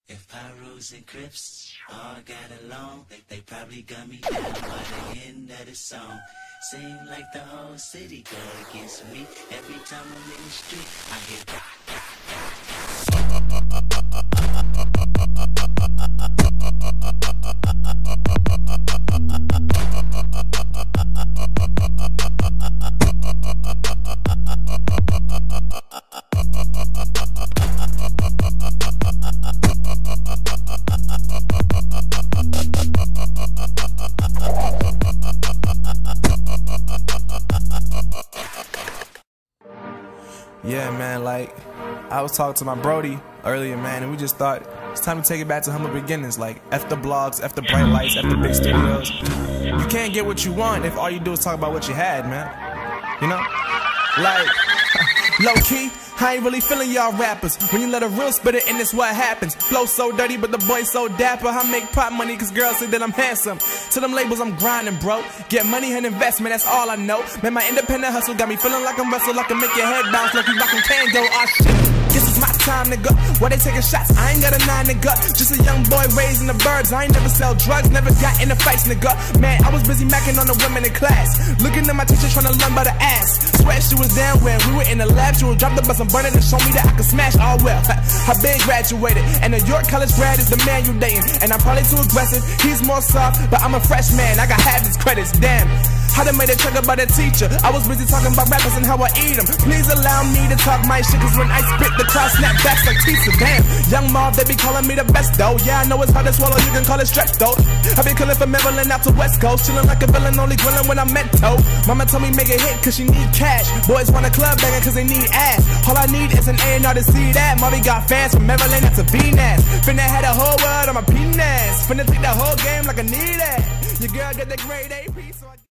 If Pyrus and Crips all got along, they probably gun me down by the end of the song. Seem like the whole city go against me. Every time I'm in the street, I hear Yeah, man, like, I was talking to my Brody earlier, man, and we just thought it's time to take it back to humble beginnings, like, F the blogs, F the bright lights, F the big studios. You can't get what you want if all you do is talk about what you had, man. You know? Like, low-key, I ain't really feeling y'all rappers. When you let a real spit it in, it's what happens. Flow so dirty, but the boy so dapper. I make pop money cause girls say that I'm handsome. To them labels, I'm grinding, bro. Get money and investment, that's all I know. Man, my independent hustle got me feeling like I'm Russell. I can make your head bounce like you rockin' Tango. Oh shit. This is my time, nigga. Why they taking shots? I ain't got a 9, nigga. Just a young boy raised in the burbs. I ain't never sell drugs, never got into fights, nigga. Man, I was busy macking on the women in class. Looking at my teacher trying to learn by the ass. Swear she was down when we were in the lab. She would drop the bus and burn it and show me that I could smash all well. I been graduated, and a York college grad is the man you dating. And I'm probably too aggressive, he's more soft, but I'm a fresh man, I got half his credits, damn. I done made a check about a teacher. I was busy talking about rappers and how I eat them. Please allow me to talk my shit, cause when I spit the crowd snap backs like pizza, damn. Young Marv, they be calling me the best though. Yeah, I know it's hard to swallow, you can call it strep though. I been killing from Maryland out to West Coast, chilling like a villain, only grilling when I'm mento. Mama told me make a hit cause she need cash. Boys want a club banging cause they need ass. All I need is an A&R to see that. Marvy got fans from Maryland out to Venus. Finna had the whole world on my penis. Finna take the whole game like I need it. Your girl get the grade AP, so I